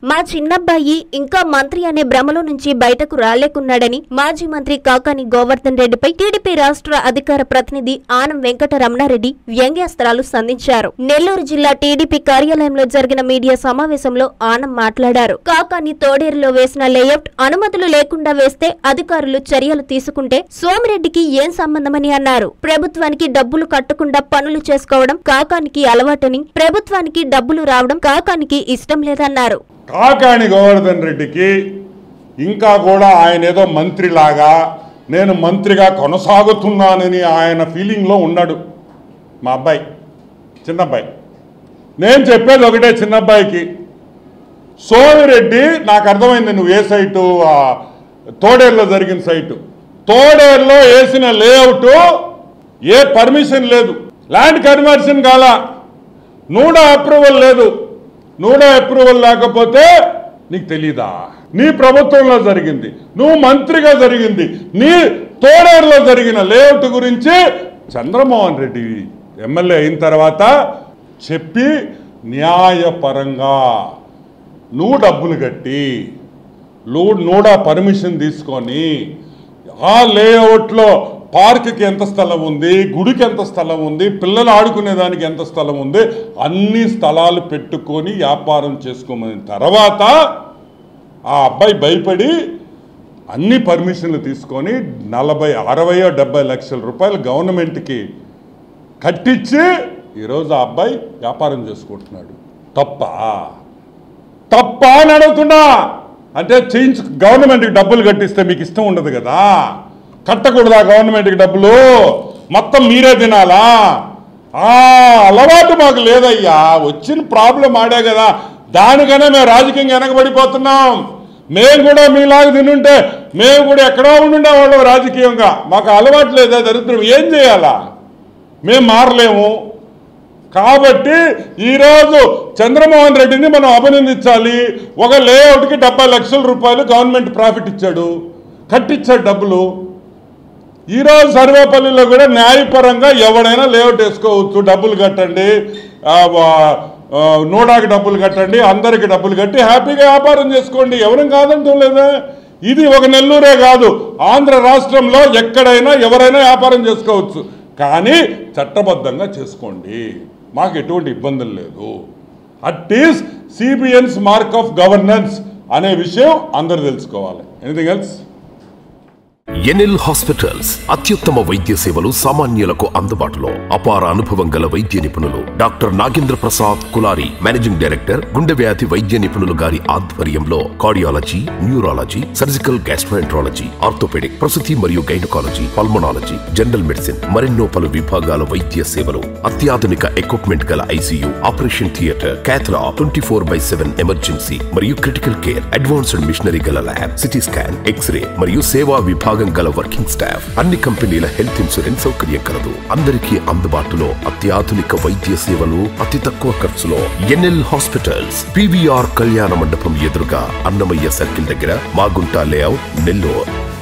మా చిన్నబ్బాయి ఇంకా మంత్రి అనే భ్రమలో నుంచి బయటకు రాలేకున్నాడని మాజీ మంత్రి కాకాని గోవర్ధన్ రెడ్డిపై టీడీపీ రాష్ట్ర అధికార ప్రతినిధి ఆనం వెంకటరమణారెడ్డి వ్యంగ్యాస్త్రాలు సంధించారు. నెల్లూరు జిల్లా టీడీపీ కార్యాలయంలో జరిగిన మీడియా సమావేశంలో ఆనం మాట్లాడారు. కాకాని తోడేరులో వేసిన లేఅవుట్ అనుమతులు లేకుండా వేస్తే అధికారులు చర్యలు తీసుకుంటే సోమిరెడ్డికి ఏం సంబంధమని అన్నారు. ప్రభుత్వానికి డబ్బులు కట్టకుండా పనులు చేసుకోవడం కాకానికి అలవాటని, ప్రభుత్వానికి డబ్బులు రావడం కాకానికి ఇష్టం లేదన్నారు. కాకాని గోవర్ధన్ రెడ్డికి ఇంకా కూడా ఆయన ఏదో మంత్రిలాగా నేను మంత్రిగా కొనసాగుతున్నానని ఆయన ఫీలింగ్లో ఉన్నాడు. మా అబ్బాయి చిన్నబ్బాయి, నేను చెప్పేది ఒకటే చిన్నబ్బాయికి, సోమిరెడ్డి నాకు అర్థమైంది నువ్వు ఏ సైటు, తోడేరులో జరిగిన సైటు, తోడేరులో వేసిన లేఅవుట్ ఏ పర్మిషన్ లేదు, ల్యాండ్ కన్వర్షన్ కాల, నూడా అప్రూవల్ లేదు. నూడా అప్రూవల్ లేకపోతే నీకు తెలీదా? నీ ప్రభుత్వంలో జరిగింది, నువ్వు మంత్రిగా జరిగింది, నీ తోడేరులో జరిగిన లేఅవుట్ గురించి చంద్రమోహన్ రెడ్డి ఎమ్మెల్యే అయిన తర్వాత చెప్పి న్యాయపరంగా నువ్వు డబ్బులు కట్టి నూడా పర్మిషన్ తీసుకొని ఆ లేఅవుట్లో పార్క్కి ఎంత స్థలం ఉంది, గుడికి ఎంత స్థలం ఉంది, పిల్లలు ఆడుకునేదానికి ఎంత స్థలం ఉంది, అన్ని స్థలాలు పెట్టుకొని వ్యాపారం చేసుకోమని తర్వాత ఆ అబ్బాయి భయపడి అన్ని పర్మిషన్లు తీసుకొని 40-60-70 లక్షల రూపాయలు గవర్నమెంట్కి కట్టించి ఈరోజు ఆ అబ్బాయి వ్యాపారం చేసుకుంటున్నాడు. తప్ప అని అడుగుతున్నా. అంటే గవర్నమెంట్కి డబ్బులు కట్టిస్తే మీకు ఇష్టం ఉండదు కదా, కట్టకూడదా గవర్నమెంట్కి డబ్బులు, మొత్తం మీరే తినాలా? అలవాటు మాకు లేదయ్యా, వచ్చిన ప్రాబ్లం ఆడే కదా, దానికనే మేము రాజకీయంగా వెనకబడిపోతున్నాం. మేము కూడా మీలాగా తినుంటే మేము కూడా ఎక్కడో ఉండుండేవాళ్ళం రాజకీయంగా, మాకు అలవాటు లేదా దరిద్రం, ఏం చేయాలా? మేము మారలేము. కాబట్టి ఈరోజు చంద్రమోహన్ రెడ్డిని మనం అభినందించాలి. ఒక లేఅవుట్కి 70 లక్షల రూపాయలు గవర్నమెంట్ ప్రాఫిట్ ఇచ్చాడు, కట్టించాడు డబ్బులు. ఈరోజు సర్వేపల్లిలో కూడా న్యాయపరంగా ఎవడైనా లేఅవుట్ వేసుకోవచ్చు, డబ్బులు కట్టండి, నూడాకి డబ్బులు కట్టండి, అందరికి డబ్బులు కట్టి హ్యాపీగా వ్యాపారం చేసుకోండి, ఎవరం కాదంటూ లేదా? ఇది ఒక నెల్లూరే కాదు, ఆంధ్ర రాష్ట్రంలో ఎక్కడైనా ఎవరైనా వ్యాపారం చేసుకోవచ్చు, కానీ చట్టబద్ధంగా చేసుకోండి, మాకు ఎటువంటి ఇబ్బందులు లేదు. At least CBN's mark of governance అనే విషయం అందరూ తెలుసుకోవాలి. Anything else? ఎన్ఎల్ హాస్పిటల్స్ అత్యుత్తమ వైద్య సేవలు సామాన్యులకు అందుబాటులో. అపార అనుభవం గల వైద్య నిపుణులు doctor Nagendra Prasad Kulari, managing director, గుండె వ్యాధి వైద్య నిపుణులు గారి ఆధ్వర్యంలో cardiology, neurology, surgical gastroenterology, orthopaedic, ప్రసూతి మరియు గైనకాలజీ, పల్మనాలజీ, జనరల్ మెడిసిన్, మరెన్నో పలు విభాగాల వైద్య సేవలు, అత్యాధునిక ఎక్విప్మెంట్ గల ICU, operation theatre, cath lab, 24/7 emergency మరియు క్రిటికల్ కేర్, అడ్వాన్స్డ్ మిషనరీ గల ల్యాబ్, సిటీ స్కాన్, ఎక్స్రే మరియు సేవా విభాగం గల వర్కింగ్ స్టాఫ్, అన్ని కంపెనీల హెల్త్ ఇన్సూరెన్స్ సౌకర్యం కలదు. అందరికీ అందుబాటులో అత్యాధునిక వైద్య సేవలు అతి తక్కువ ఖర్చులో. ఎన్ఎల్ హాస్పిటల్స్, పివిఆర్ కళ్యాణ మండపం ఎదురుగా, అన్నమయ్య సర్కిల్ దగ్గర, మాగుంట లేఅవుట్, నెల్లూరు.